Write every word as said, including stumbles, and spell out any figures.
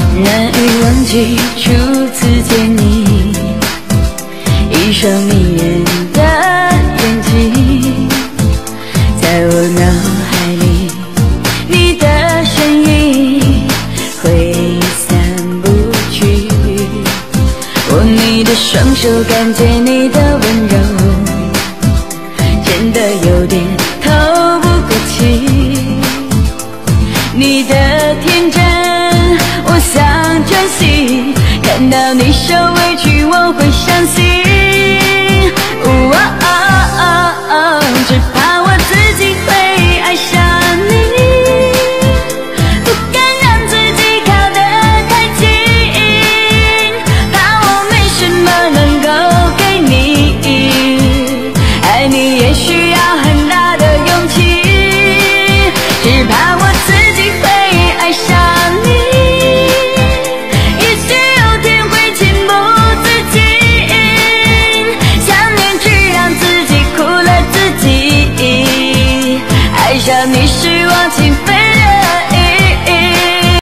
难以忘记初次见你，一双迷人的眼睛，在我脑海里，你的身影挥散不去。握你的双手，感觉你的温柔，真的有点透不过气。你的天真我想珍惜，看到你受委屈我会伤心。哦哦哦哦，只怕我自己会爱上你，不敢让自己靠得太近，怕我没什么能够给你，爱你也需要很大的勇气，只怕我自己会爱上你，也许有天会情不自禁，想念去让自己苦了自己，爱上你是忘情非人